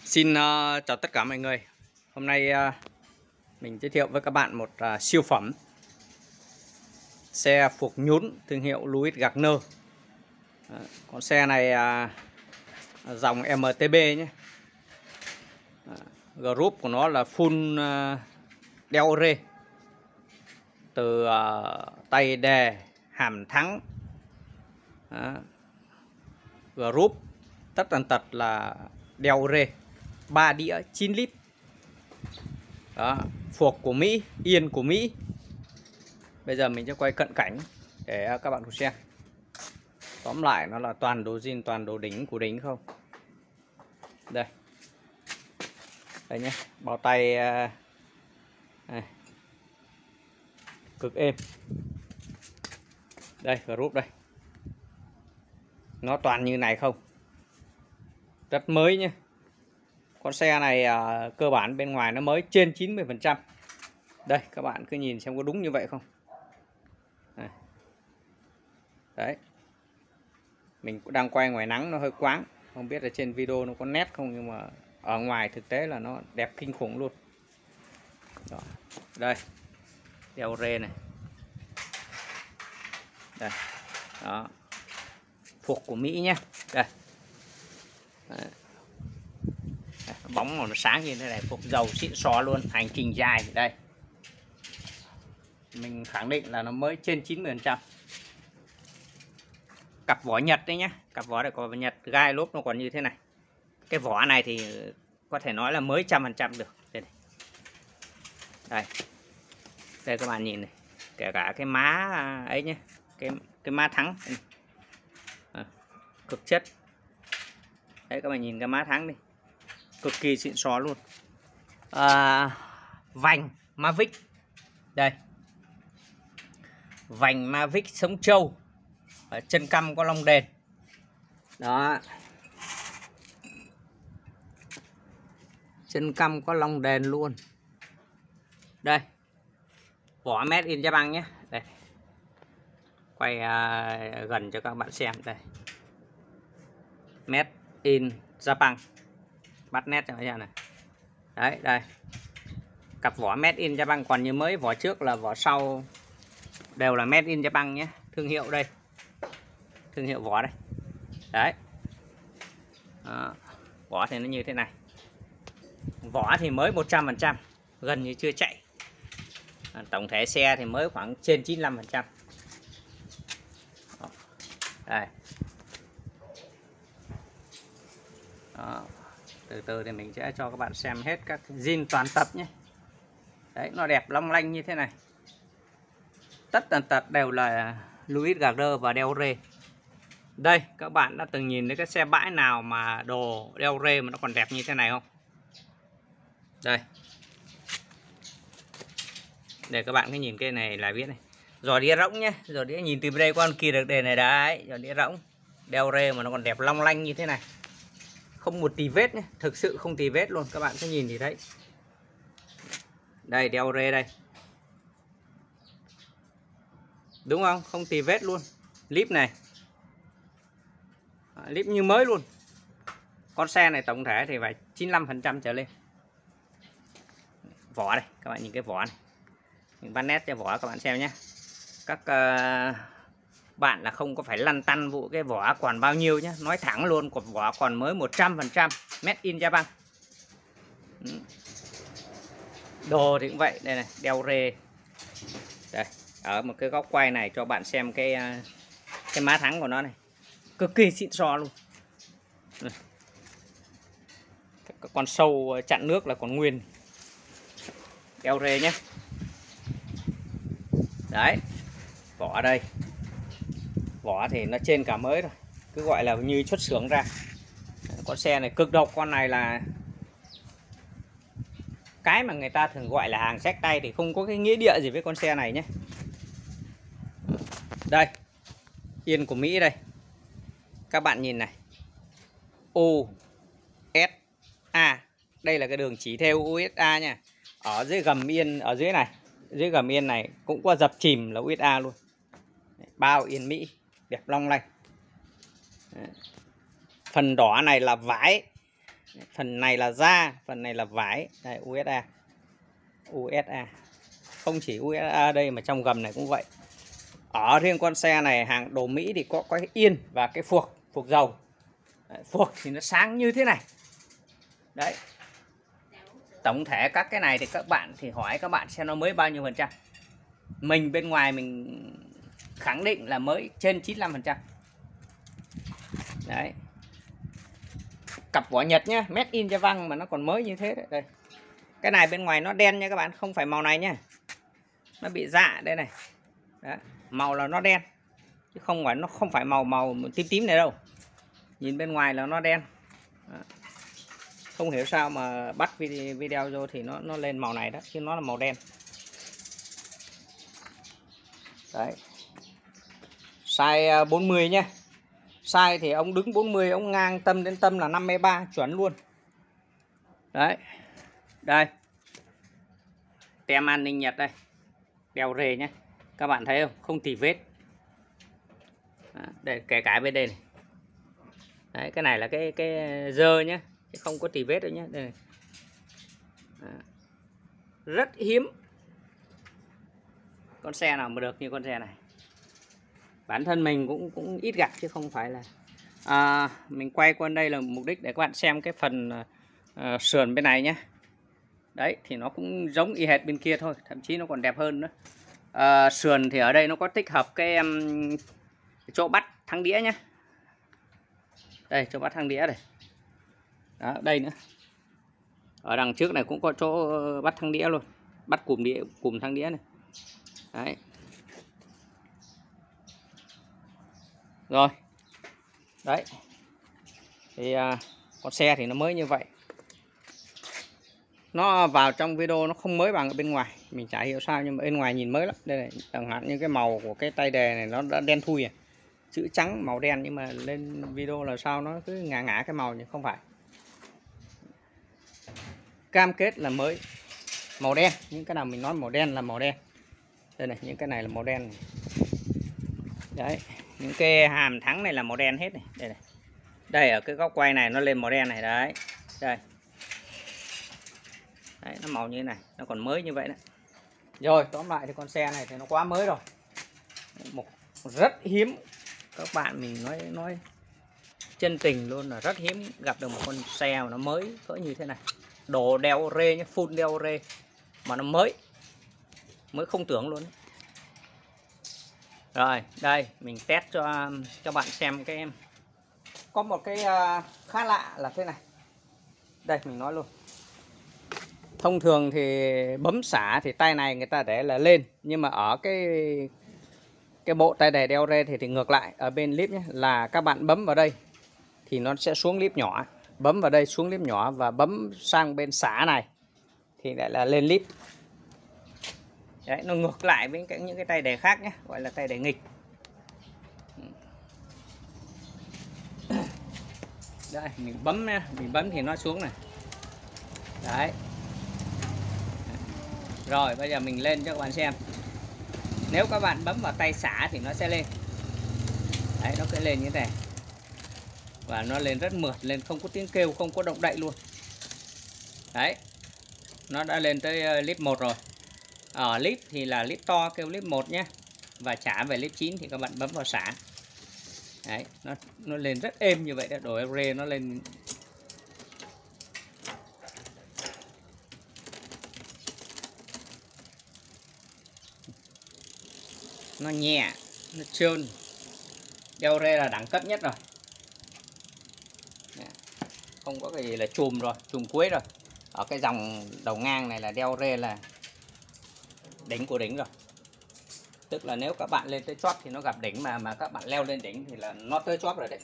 Xin chào tất cả mọi người. Hôm nay mình giới thiệu với các bạn một siêu phẩm xe phuộc nhún thương hiệu Louis Gardner. Con xe này dòng MTB nhé. Group của nó là full Del Rey, từ tay đề, hàm thắng, group tất tần tật là Del Rey, 3 đĩa 9 lít. Đó, phuộc của Mỹ, yên của Mỹ. Bây giờ mình sẽ quay cận cảnh để các bạn cùng xem. Tóm lại nó là toàn đồ zin, toàn đồ đỉnh của đỉnh không. Đây. Đây nhé, bao tay này. Cực êm. Đây, group đây. Nó toàn như này không. Rất mới nhé. Con xe này cơ bản bên ngoài nó mới trên 90%. Đây, các bạn cứ nhìn xem có đúng như vậy không. Đây. Đấy. Mình cũng đang quay ngoài nắng nó hơi quáng. Không biết là trên video nó có nét không, nhưng mà ở ngoài thực tế là nó đẹp kinh khủng luôn. Đó. Đây, Del Rey này. Đây. Đó. Phuộc của Mỹ nhé. Đây. Đấy. Bóng màu nó sáng như thế này, phuộc dầu xịn xò luôn, hành trình dài. Đây, mình khẳng định là nó mới trên 90%. Cặp vỏ Nhật đấy nhá, cặp vỏ này có Nhật, gai lốp nó còn như thế này. Cái vỏ này thì có thể nói là mới 100% được. Đây này. Đây, đây các bạn nhìn này, kể cả cái má ấy nhé, cái má thắng cực chất. Đấy, các bạn nhìn cái má thắng đi, cực kỳ xịn xò luôn. Vành Mavic. Đây, vành Mavic sống trâu, chân căm có lông đèn. Đó, chân căm có lông đèn luôn. Đây, vỏ made in Japan nhé. Đây, quay gần cho các bạn xem. Đây, made in Japan, bắt nét cho các bạn này. Đấy, đây, cặp vỏ made in Japan còn như mới. Vỏ trước là vỏ sau đều là made in Japan nhé. Thương hiệu đây, thương hiệu vỏ đây. Đấy. Đó. Vỏ thì nó như thế này. Vỏ thì mới 100%, gần như chưa chạy. Tổng thể xe thì mới khoảng trên 95%. Đây. Đó. Từ từ thì mình sẽ cho các bạn xem hết các zin toàn tập nhé. Đấy, nó đẹp long lanh như thế này. Tất tần tật đều là Louis Gardner và Del Rey. Đây, các bạn đã từng nhìn thấy cái xe bãi nào mà đồ Del Rey mà nó còn đẹp như thế này không? Đây. Để các bạn cứ nhìn cái này là biết này. Giò đĩa rỗng nhé. Giò đĩa nhìn từ đây con kia được đề này đấy. Giò đĩa rỗng Del Rey mà nó còn đẹp long lanh như thế này. Không một tì vết nhé. Thực sự không tì vết luôn. Các bạn cứ nhìn thì thấy. Đây, Del Rey đây. Đúng không? Không tì vết luôn. Líp này, líp như mới luôn. Con xe này tổng thể thì phải 95% trở lên. Vỏ đây, các bạn nhìn cái vỏ này. Mình bắt nét cho vỏ các bạn xem nhé. Các bạn là không có phải lăn tăn vụ cái vỏ còn bao nhiêu nhé. Nói thẳng luôn, của vỏ còn mới 100% made in Japan. Đồ thì cũng vậy. Đây này, Del Rey. Đây, ở một cái góc quay này cho bạn xem cái má thắng của nó này. Cực kỳ xịn xò luôn. Các con sâu chặn nước là còn nguyên. Del Rey nhé. Đấy, vỏ đây. Vỏ thì nó trên cả mới rồi, cứ gọi là như xuất xưởng ra. Con xe này cực độc. Con này là cái mà người ta thường gọi là hàng xách tay, thì không có cái nghĩa địa gì với con xe này nhé. Đây, yên của Mỹ đây. Các bạn nhìn này, USA. Đây là cái đường chỉ theo USA nha. Ở dưới gầm yên, ở dưới này, dưới gầm yên này cũng có dập chìm là USA luôn. Bao yên Mỹ, đẹp long lanh. Phần đỏ này là vải Phần này là da, phần này là vải. Đây, USA. USA. Không chỉ USA đây mà trong gầm này cũng vậy. Ở riêng con xe này hàng đồ Mỹ thì có cái yên và cái phuộc dầu. Đấy, phuộc thì nó sáng như thế này. Đấy. Tổng thể các cái này thì các bạn thì hỏi các bạn xem nó mới bao nhiêu %. Mình bên ngoài mình khẳng định là mới trên 95%. Đấy. Cặp vỏ Nhật nhá, made in Japan mà nó còn mới như thế đấy. Đây. Cái này bên ngoài nó đen nha các bạn, không phải màu này nhá. Nó bị rạ đây này. Đấy. Màu là nó đen chứ không phải màu tím tím này đâu. Nhìn bên ngoài là nó đen. Đó. Không hiểu sao mà bắt video vô thì nó lên màu này đó, chứ nó là màu đen. Đấy. Size 40 nhá. Size thì ông đứng 40, ông ngang tâm đến tâm là 53 chuẩn luôn. Đấy. Đây. Tem an ninh Nhật đây. Đeo rê nhé. Các bạn thấy không? Không tì vết. Đó, đây, kể cả bên đây này. Đấy, cái này là cái dơ nhé, chứ không có tì vết đâu nhé. Đây này. Đó. Rất hiếm con xe nào mà được như con xe này. Bản thân mình cũng ít gặp chứ không phải là mình quay qua đây là mục đích để các bạn xem cái phần sườn bên này nhé. Đấy thì nó cũng giống y hệt bên kia thôi, thậm chí nó còn đẹp hơn nữa. Sườn thì ở đây nó có tích hợp cái chỗ bắt thắng đĩa nhé. Đây, chỗ bắt thắng đĩa này. Đó, đây nữa. Ở đằng trước này cũng có chỗ bắt thắng đĩa luôn, bắt cùm thắng đĩa này. Đấy. Rồi. Đấy. Thì con xe thì nó mới như vậy. Nó vào trong video nó không mới bằng ở bên ngoài, mình chả hiểu sao nhưng mà bên ngoài nhìn mới lắm. Đây này, chẳng hạn như cái màu của cái tay đề này nó đã đen thui à. Chữ trắng màu đen nhưng mà lên video là sao nó cứ ngả cái màu nhưng không phải. Cam kết là mới. Màu đen, những cái nào mình nói màu đen là màu đen. Đây này, những cái này là màu đen này. Đấy, những cái hàm thắng này là màu đen hết này. Đây này. Đây ở cái góc quay này nó lên màu đen này đấy. Đây. Đấy, nó màu như thế này, nó còn mới như vậy đấy. Rồi, tóm lại thì con xe này thì nó quá mới rồi. Rất hiếm các bạn, mình nói chân tình luôn là rất hiếm gặp được một con xe mà nó mới cỡ như thế này. Đồ đeo rê nhé, full đeo rê mà nó mới không tưởng luôn ấy. Rồi, đây mình test cho bạn xem cái em. Có một cái khá lạ là thế này. Đây mình nói luôn. Thông thường thì bấm xả thì tay này người ta để là lên, nhưng mà ở cái bộ tay đề đeo rê thì ngược lại, ở bên clip nhé, là các bạn bấm vào đây thì nó sẽ xuống clip nhỏ, bấm vào đây xuống clip nhỏ, và bấm sang bên xả này thì lại là lên clip. Đấy, nó ngược lại với những cái tay đề khác nhé, gọi là tay đề nghịch. Đây mình bấm nha, mình bấm thì nó xuống này. Đấy. Rồi bây giờ mình lên cho các bạn xem. Nếu các bạn bấm vào tay xả thì nó sẽ lên. Đấy, nó sẽ lên như thế này. Và nó lên rất mượt, lên không có tiếng kêu, không có động đậy luôn. Đấy. Nó đã lên tới clip 1 rồi. Ở clip thì là clip to kêu clip 1 nhé. Và trả về clip 9 thì các bạn bấm vào xả. Đấy, nó lên rất êm như vậy đó, đồ rê nó lên. Nó nhẹ, nó trơn. Đeo rê là đẳng cấp nhất rồi. Không có cái gì là chùm rồi, chùm cuối rồi. Ở cái dòng đầu ngang này là đeo rê là đỉnh của đỉnh rồi. Tức là nếu các bạn lên tới chót thì nó gặp đỉnh, mà các bạn leo lên đỉnh thì là nó tới chót rồi đấy.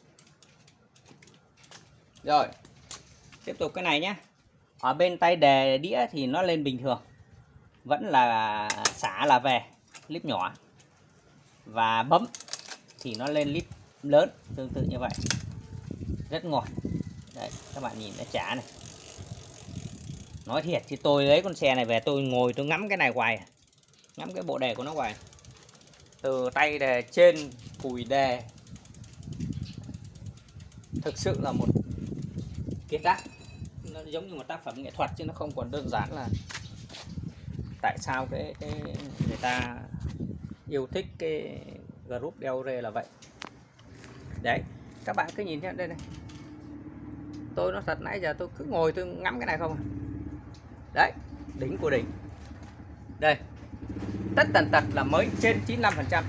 Rồi, tiếp tục cái này nhé. Ở bên tay đề đĩa thì nó lên bình thường, vẫn là xả là về clip nhỏ, và bấm thì nó lên clip lớn, tương tự như vậy. Rất ngọt. Đấy, các bạn nhìn nó chả này. Nói thiệt chứ tôi lấy con xe này về tôi ngồi tôi ngắm cái này hoài, ngắm cái bộ đề của nó hoài. Từ tay đề trên, cùi đề, thực sự là một kiệt tác. Nó giống như một tác phẩm nghệ thuật chứ nó không còn đơn giản là tại sao cái người ta yêu thích cái group DOR là vậy. Đấy, các bạn cứ nhìn theo đây này. Tôi nói thật nãy giờ tôi cứ ngồi tôi ngắm cái này không. Đấy, đỉnh của đỉnh. Đây, tất tần tật là mới trên 95%.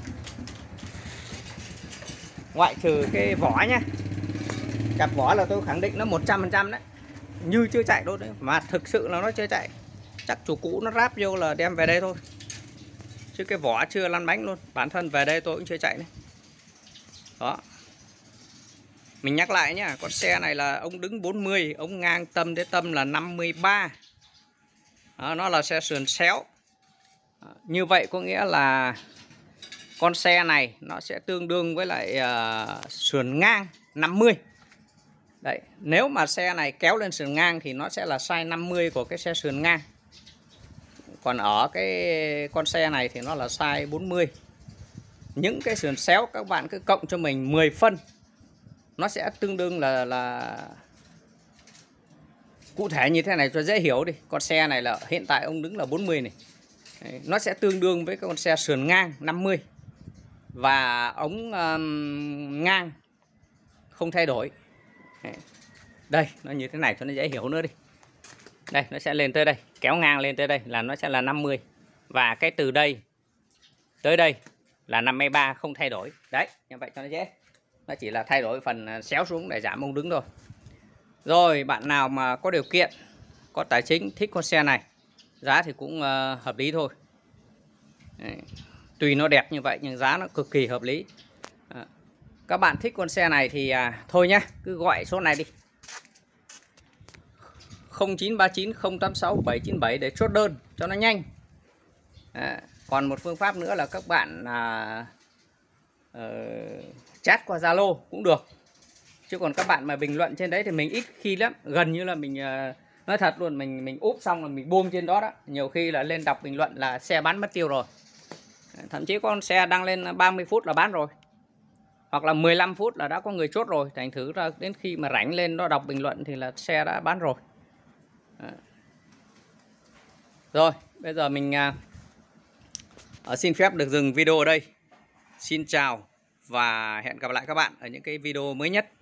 Ngoại trừ cái vỏ nhá. Cặp vỏ là tôi khẳng định nó 100% đấy. Như chưa chạy đâu đấy, mà thực sự là nó chưa chạy. Chắc chủ cũ nó ráp vô là đem về đây thôi. Chứ cái vỏ chưa lăn bánh luôn. Bản thân về đây tôi cũng chưa chạy đấy. Đó. Mình nhắc lại nhá, con xe này là ống đứng 40, ống ngang tâm đến tâm là 53. Đó, nó là xe sườn xéo. Như vậy có nghĩa là con xe này nó sẽ tương đương với lại sườn ngang 50. Đấy, nếu mà xe này kéo lên sườn ngang thì nó sẽ là size 50 của cái xe sườn ngang. Còn ở cái con xe này thì nó là size 40. Những cái sườn xéo các bạn cứ cộng cho mình 10 phân. Nó sẽ tương đương là cụ thể như thế này cho dễ hiểu đi. Con xe này là hiện tại ông đứng là 40 này. Đấy, nó sẽ tương đương với con xe sườn ngang 50. Và ống ngang không thay đổi. Đấy. Đây, nó như thế này cho nó dễ hiểu nữa đi. Đây, nó sẽ lên tới đây, kéo ngang lên tới đây là nó sẽ là 50. Và cái từ đây tới đây là 53 không thay đổi. Đấy, như vậy cho nó dễ. Nó chỉ là thay đổi phần xéo xuống để giảm ống đứng thôi. Rồi, bạn nào mà có điều kiện, có tài chính, thích con xe này, giá thì cũng hợp lý thôi. Đấy. Tuy nó đẹp như vậy nhưng giá nó cực kỳ hợp lý. Các bạn thích con xe này thì thôi nhá, cứ gọi số này đi. 0939 086 797 để chốt đơn cho nó nhanh. Còn một phương pháp nữa là các bạn chat qua Zalo cũng được. Chứ còn các bạn mà bình luận trên đấy thì mình ít khi lắm. Gần như là mình nói thật luôn, mình úp xong là mình buông trên đó đó. Nhiều khi là lên đọc bình luận là xe bán mất tiêu rồi. Thậm chí con xe đăng lên 30 phút là bán rồi. Hoặc là 15 phút là đã có người chốt rồi. Thành thử ra đến khi mà rảnh lên nó đọc bình luận thì là xe đã bán rồi. Rồi, bây giờ mình xin phép được dừng video ở đây. Xin chào và hẹn gặp lại các bạn ở những cái video mới nhất.